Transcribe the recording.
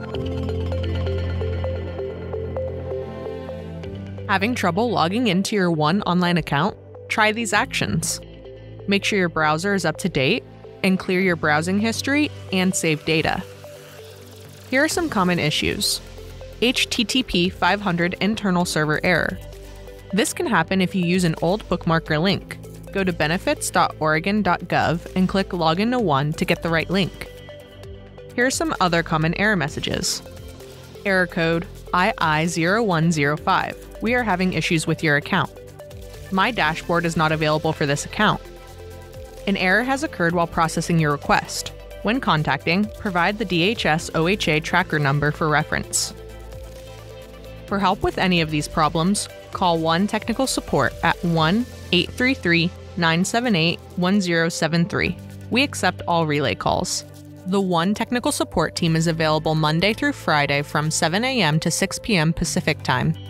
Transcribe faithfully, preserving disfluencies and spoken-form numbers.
Having trouble logging into your One online account? Try these actions. Make sure your browser is up to date, and clear your browsing history and save data. Here are some common issues. H T T P five hundred internal server error. This can happen if you use an old bookmark or link. Go to benefits dot oregon dot gov and click Login to One to get the right link. Here are some other common error messages. Error code I I zero one zero five. We are having issues with your account. My dashboard is not available for this account. An error has occurred while processing your request. When contacting, provide the D H S O H A tracker number for reference. For help with any of these problems, call One Technical Support at one eight three three, nine seven eight, one zero seven three. We accept all relay calls. The One Technical Support team is available Monday through Friday from seven a m to six p m Pacific Time.